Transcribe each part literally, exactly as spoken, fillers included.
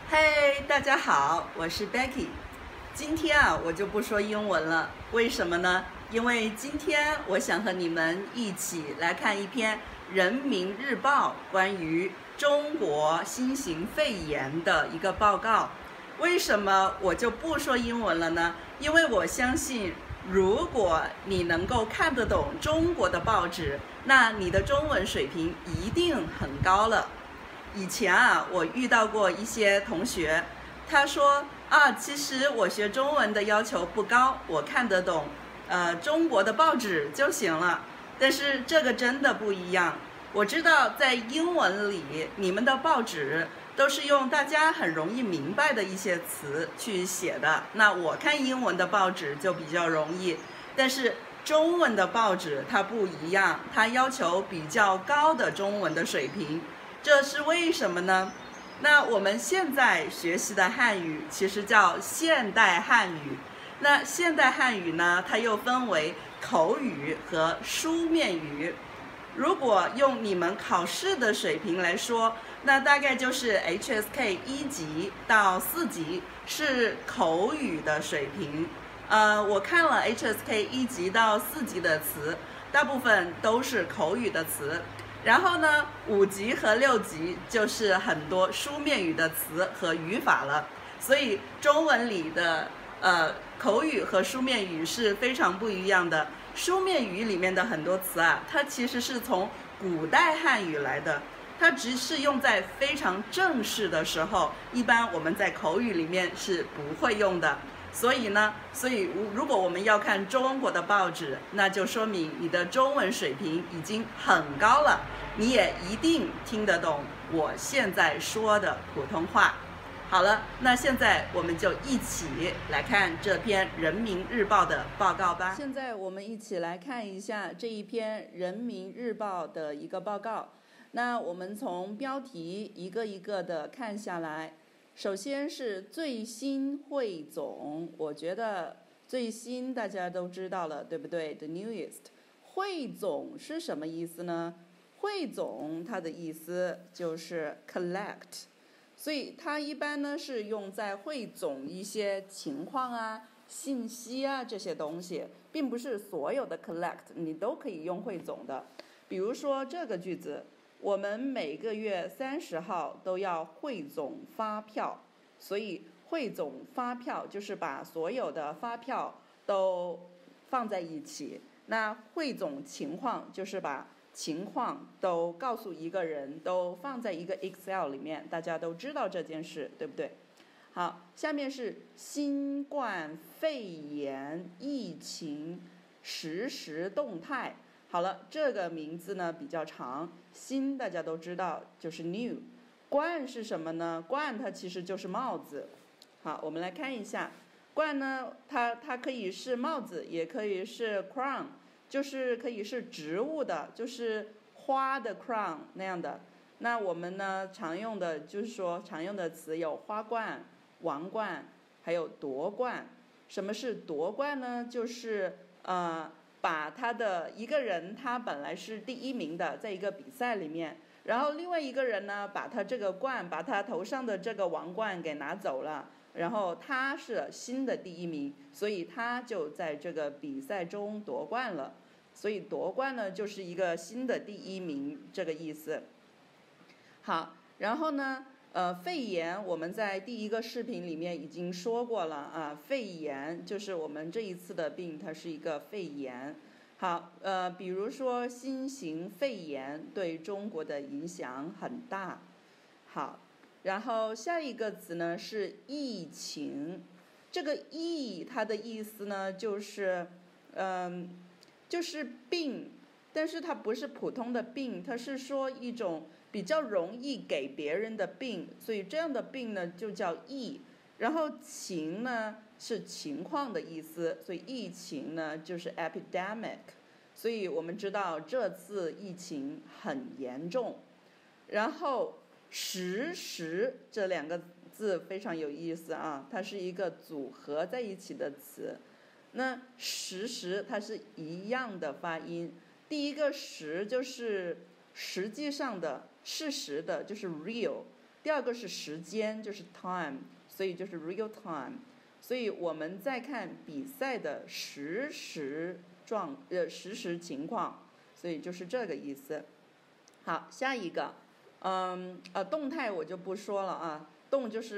嘿，大家好，我是 Becky。今天啊，我就不说英文了，为什么呢？因为今天我想和你们一起来看一篇《人民日报》关于中国新型肺炎的一个报告。为什么我就不说英文了呢？因为我相信，如果你能够看得懂中国的报纸，那你的中文水平一定很高了。以前啊，我遇到过一些同学，他说啊，其实我学中文的要求不高，我看得懂呃中国的报纸就行了。但是这个真的不一样。我知道在英文里，你们的报纸都是用大家很容易明白的一些词去写的，那我看英文的报纸就比较容易。但是中文的报纸它不一样，它要求比较高的中文的水平。这是为什么呢？那我们现在学习的汉语其实叫现代汉语。那现代汉语呢，它又分为口语和书面语。如果用你们考试的水平来说，那大概就是 H S K 一级到四级是口语的水平。呃，我看了 H S K 一级到四级的词，大部分都是口语的词。然后呢，五级和六级就是很多书面语的词和语法了。所以中文里的呃口语和书面语是非常不一样的。书面语里面的很多词啊，它其实是从古代汉语来的，它只是用在非常正式的时候，一般我们在口语里面是不会用的。所以呢，所以如果我们要看中国的报纸，那就说明你的中文水平已经很高了，你也一定听得懂我现在说的普通话。好了，那现在我们就一起来看这篇《人民日报》的报告吧。现在我们一起来看一下这一篇《人民日报》的一个报告。那我们从标题一个一个的看下来。首先是最新汇总，我觉得最新大家都知道了，对不对 ？The newest。汇总是什么意思呢？汇总它的意思就是 collect， 所以它一般呢是用在汇总一些情况啊、信息啊这些东西，并不是所有的 collect 你都可以用汇总的。比如说这个句子。我们每个月三十号都要汇总发票，所以汇总发票就是把所有的发票都放在一起。那汇总情况就是把情况都告诉一个人，都放在一个 Excel 里面，大家都知道这件事，对不对？好，下面是新冠肺炎疫情实时动态。好了，这个名字呢比较长，新大家都知道就是 new， 冠是什么呢？冠它其实就是帽子。好，我们来看一下，冠呢，它它可以是帽子，也可以是 crown， 就是可以是植物的，就是花的 crown 那样的。那我们呢常用的就是说常用的词有花冠、王冠，还有夺冠。什么是夺冠呢？就是呃。把他的一个人，他本来是第一名的，在一个比赛里面，然后另外一个人呢，把他这个冠，把他头上的这个王冠给拿走了，然后他是新的第一名，所以他就在这个比赛中夺冠了。所以夺冠呢，就是一个新的第一名这个意思。好，然后呢？呃，肺炎我们在第一个视频里面已经说过了啊，肺炎就是我们这一次的病，它是一个肺炎。好，呃，比如说新型肺炎对中国的影响很大。好，然后下一个词呢是疫情，这个疫它的意思呢就是，嗯、呃，就是病，但是它不是普通的病，它是说一种比较容易给别人的病，所以这样的病呢就叫疫。然后情呢是情况的意思，所以疫情呢就是 epidemic。所以我们知道这次疫情很严重。然后实时这两个字非常有意思啊，它是一个组合在一起的词。那实时它是一样的发音，第一个实就是实际上的、事实的，就是 real。 第二个是时间，就是 time， 所以就是 real time。所以我们再看比赛的实时状呃实时情况，所以就是这个意思。好，下一个，嗯呃动态我就不说了啊，动就是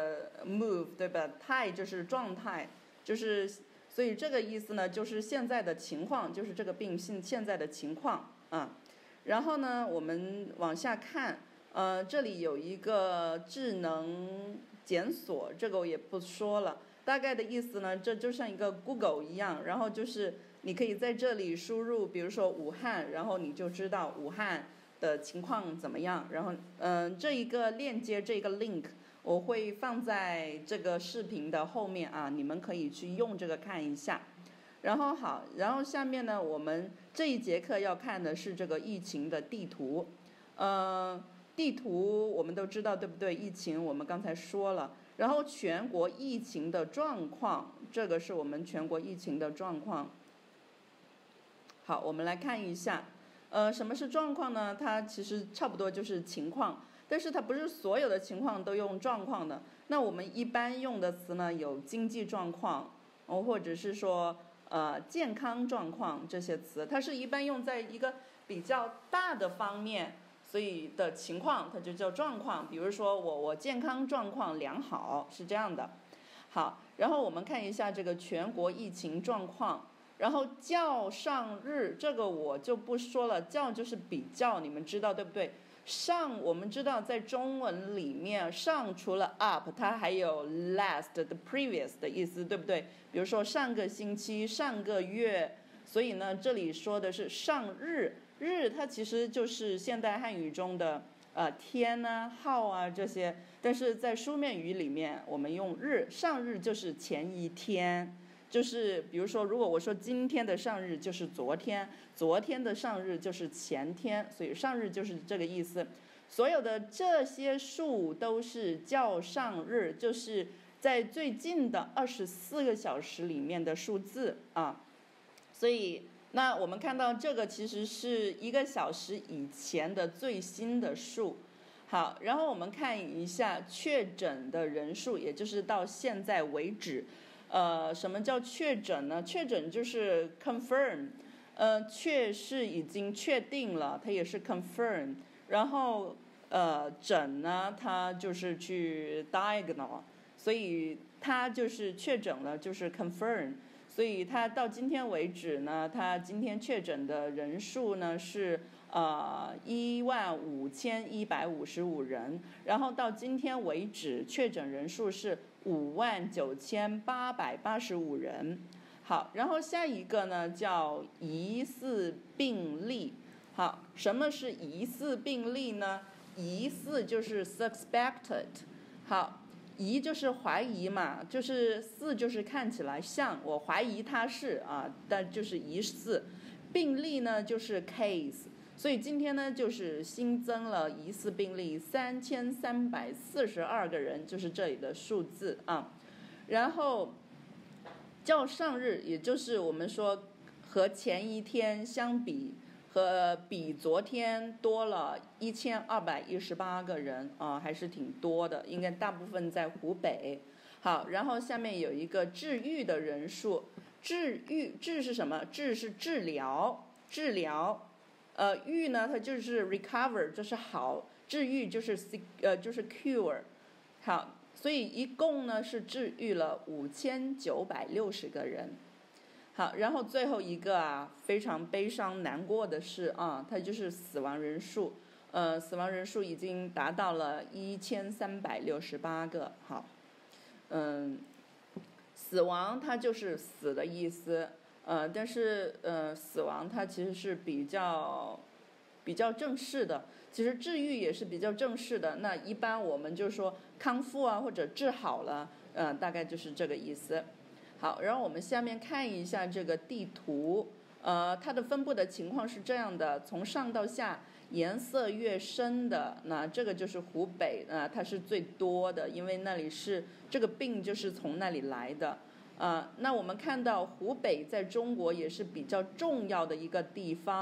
move 对吧？态就是状态，就是所以这个意思呢，就是现在的情况，就是这个病现现在的情况啊。然后呢，我们往下看，呃，这里有一个智能检索，这个我也不说了。大概的意思呢，这就像一个 Google 一样，然后就是你可以在这里输入，比如说武汉，然后你就知道武汉的情况怎么样。然后，嗯、呃，这一个链接，这个 link 我会放在这个视频的后面啊，你们可以去用这个看一下。然后好，然后下面呢，我们这一节课要看的是这个疫情的地图，呃，地图我们都知道对不对？疫情我们刚才说了。然后全国疫情的状况，这个是我们全国疫情的状况。好，我们来看一下，呃，什么是状况呢？它其实差不多就是情况，但是它不是所有的情况都用状况的。那我们一般用的词呢，有经济状况，哦，或者是说呃健康状况这些词，它是一般用在一个比较大的方面。所以的情况它就叫状况，比如说我我健康状况良好，是这样的。好，然后我们看一下这个全国疫情状况，然后较上日这个我就不说了，较就是比较，你们知道对不对？上我们知道在中文里面，上除了 up 它还有 last the previous 的意思，对不对？比如说上个星期、上个月，所以呢这里说的是上日。日它其实就是现代汉语中的呃天啊、号啊这些，但是在书面语里面我们用日，上日就是前一天，就是比如说如果我说今天的上日就是昨天，昨天的上日就是前天，所以上日就是这个意思。所有的这些数都是较上日，就是在最近的二十四个小时里面的数字啊，所以那我们看到这个其实是一个小时以前的最新的数。好，然后我们看一下确诊的人数，也就是到现在为止。呃，什么叫确诊呢？确诊就是 confirm， 呃，确是已经确定了，它也是 confirm。然后呃，诊呢，它就是去 diagnose， 所以它就是确诊了，就是 confirm。所以它到今天为止呢，它今天确诊的人数呢是呃一万五千一百五十五人，然后到今天为止确诊人数是五万九千八百八十五人。好，然后下一个呢叫疑似病例。好，什么是疑似病例呢？疑似就是 suspected。好。疑就是怀疑嘛，就是似就是看起来像，我怀疑他是啊，但就是疑似。病例呢就是 case， 所以今天呢就是新增了疑似病例三千三百四十二个人，就是这里的数字啊。然后较上日，也就是我们说和前一天相比，和比昨天多了一千二百一十八个人啊，还是挺多的，应该大部分在湖北。好，然后下面有一个治愈的人数，治愈治是什么？治是治疗，治疗，呃，愈呢它就是 recover， 就是好，治愈就是呃就是 cure。好，所以一共呢是治愈了五千九百六十个人。好，然后最后一个啊，非常悲伤难过的是啊，它就是死亡人数，呃，死亡人数已经达到了一千三百六十八个。好，嗯，死亡它就是死的意思，呃，但是呃，死亡它其实是比较比较正式的，其实治愈也是比较正式的。那一般我们就说康复啊，或者治好了，呃，大概就是这个意思。好，然后我们下面看一下这个地图，呃，它的分布的情况是这样的，从上到下，颜色越深的，那这个就是湖北，呃，它是最多的，因为那里是这个病就是从那里来的。呃，那我们看到湖北在中国也是比较重要的一个地方，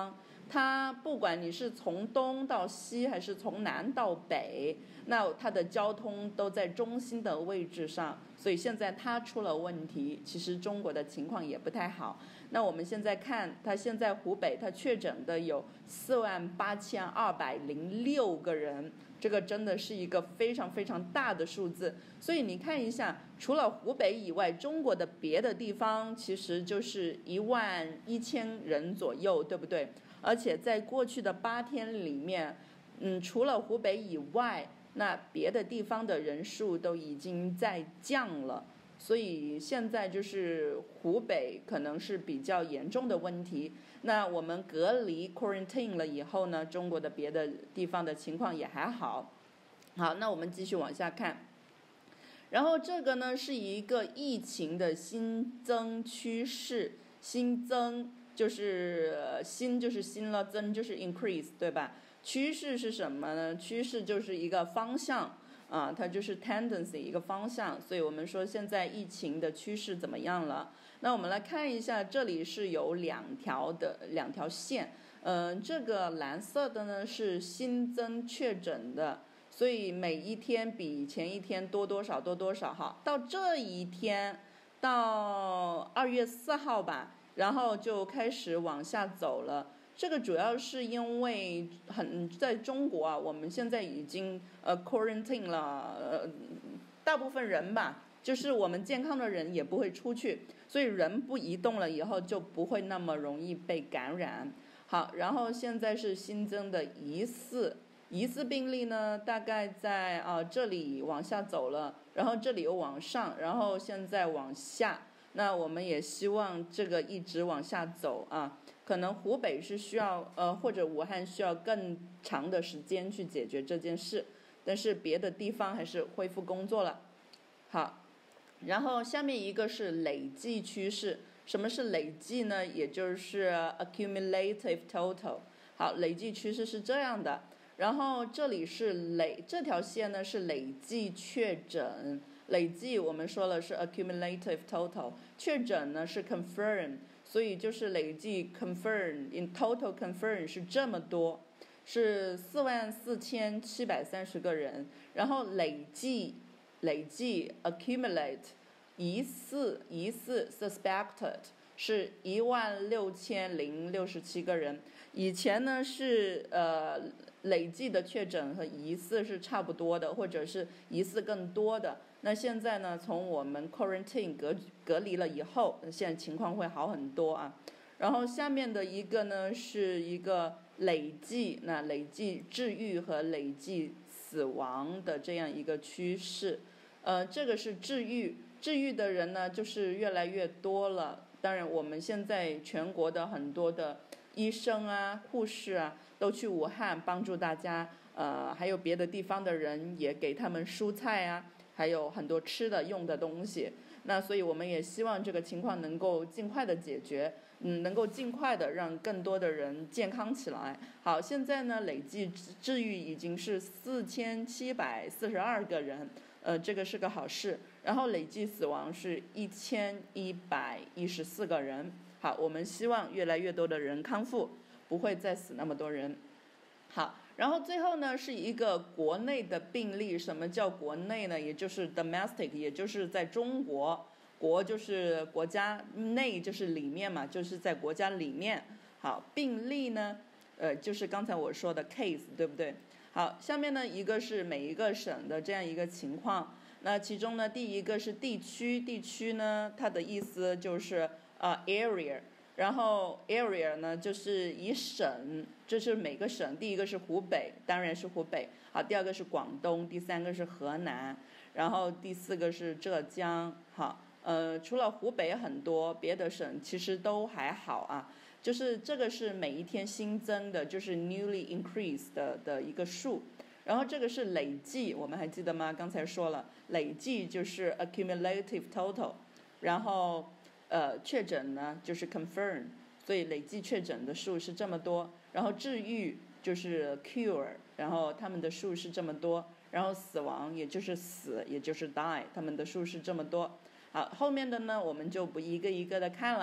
它不管你是从东到西还是从南到北，那它的交通都在中心的位置上，所以现在它出了问题，其实中国的情况也不太好。那我们现在看，它现在湖北它确诊的有四万八千二百零六个人，这个真的是一个非常非常大的数字。所以你看一下，除了湖北以外，中国的别的地方其实就是一万一千人左右，对不对？而且在过去的八天里面，嗯，除了湖北以外，那别的地方的人数都已经在降了。所以现在就是湖北可能是比较严重的问题。那我们隔离 quarantine 了以后呢，中国的别的地方的情况也还好。好，那我们继续往下看。然后这个呢是一个疫情的新增趋势，新增就是新就是新了，增就是 increase， 对吧？趋势是什么呢？趋势就是一个方向啊，它就是 tendency 一个方向。所以我们说现在疫情的趋势怎么样了？那我们来看一下，这里是有两条的两条线，嗯、呃，这个蓝色的呢是新增确诊的。所以每一天比前一天多多少多多少哈，到这一天到二月四号吧，然后就开始往下走了。这个主要是因为很在中国啊，我们现在已经呃 quarantine 了，呃，大部分人吧，就是我们健康的人也不会出去，所以人不移动了以后就不会那么容易被感染。好，然后现在是新增的疑似。疑似病例呢，大概在啊这里往下走了，然后这里又往上，然后现在往下。那我们也希望这个一直往下走啊。可能湖北是需要呃或者武汉需要更长的时间去解决这件事，但是别的地方还是恢复工作了。好，然后下面一个是累计趋势。什么是累计呢？也就是 accumulative total。好，累计趋势是这样的。然后这里是累，这条线呢是累计确诊，累计我们说了是 accumulative total， 确诊呢是 confirm， 所以就是累计 confirm in total confirm 是这么多，是四万四千七百三十个人，然后累计累计 accumulate 疑似疑似 suspected。是一万六千零六十七个人，以前呢是呃累计的确诊和疑似是差不多的，或者是疑似更多的。那现在呢，从我们 quarantine 隔隔离了以后，现在情况会好很多啊。然后下面的一个呢是一个累计，那累计治愈和累计死亡的这样一个趋势。呃，这个是治愈，治愈的人呢就是越来越多了。当然我们现在全国的很多的医生啊护士啊都去武汉帮助大家，呃还有别的地方的人也给他们蔬菜啊，还有很多吃的用的东西。那所以我们也希望这个情况能够尽快的解决，嗯，能够尽快的让更多的人健康起来。好，现在呢累计治愈已经是四千七百四十二个人，呃，这个是个好事。然后累计死亡是一千一百一十四个人。好，我们希望越来越多的人康复，不会再死那么多人。好，然后最后呢是一个国内的病例。什么叫国内呢？也就是 domestic， 也就是在中国，国就是国家，内就是里面嘛，就是在国家里面。好，病例呢，呃，就是刚才我说的 case， 对不对？好，下面呢一个是每一个省的这样一个情况。那其中呢，第一个是地区，地区呢它的意思就是呃 area。然后 area 呢就是以省，这是每个省，第一个是湖北，当然是湖北。好，第二个是广东，第三个是河南，然后第四个是浙江。好，呃，除了湖北很多，别的省其实都还好啊。就是这个是每一天新增的，就是 newly increased 的, 的一个数。然后这个是累计，我们还记得吗？刚才说了，累计就是 accumulative total， 然后呃，确诊呢就是 confirm， 所以累计确诊的数是这么多。然后治愈就是 cure， 然后他们的数是这么多。然后死亡也就是死，也就是 die， 他们的数是这么多。好，后面的呢我们就不一个一个的看了。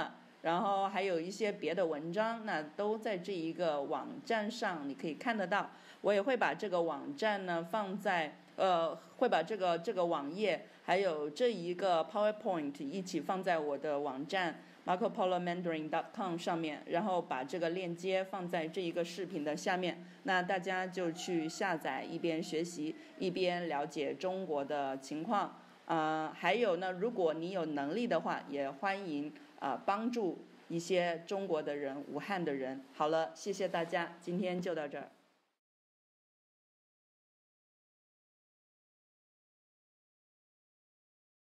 然后还有一些别的文章，那都在这一个网站上你可以看得到。我也会把这个网站呢放在呃，会把这个这个网页还有这一个 PowerPoint 一起放在我的网站 marco polo mandarin dot com 上面，然后把这个链接放在这一个视频的下面，那大家就去下载，一边学习一边了解中国的情况。呃，还有呢，如果你有能力的话，也欢迎呃帮助一些中国的人，武汉的人。好了，谢谢大家，今天就到这儿。